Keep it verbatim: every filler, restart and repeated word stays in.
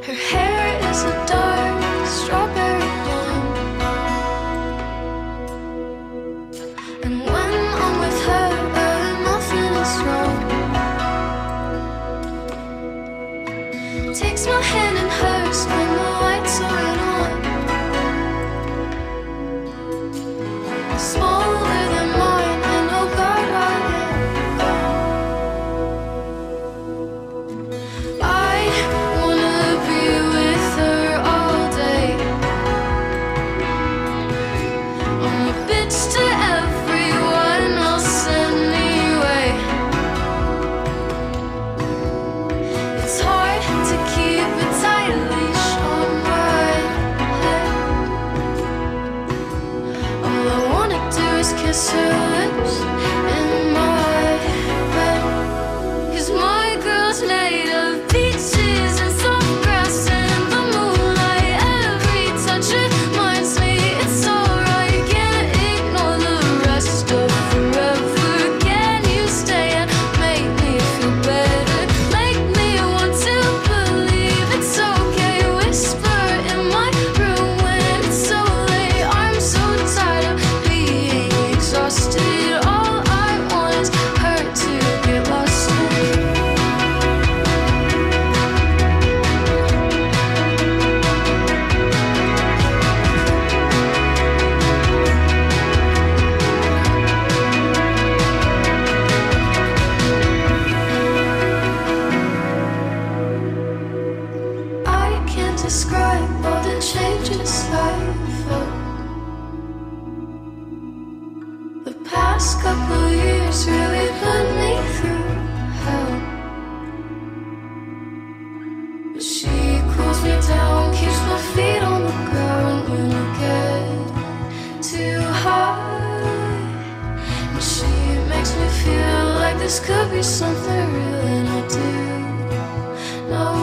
Her hair is a dark strawberry blonde, and when I'm with her, nothing is wrong. Takes my hand in hers when the lights are on. Smaller than mine, and oh God, I am. I wanna be with her all day. I'm a bitch to everyone else anyway. It's hard to keep a tight leash on my head. All I wanna do is kiss her lips in my bed. 'Cause my girl's made of peaches and soft grass and the moonlight. Every touch reminds me it's alright. Can't ignore the rest of forever. Can you stay and make me feel better? Make me want to believe it's okay. Whisper in my room when it's so late. I'm so tired of being exhausted. All I want is her to get lost in. I can't describe all the changes I felt. The past couple years really put me through hell. But she cools me down, keeps my feet on the ground when I get too high. And she makes me feel like this could be something real, and I do know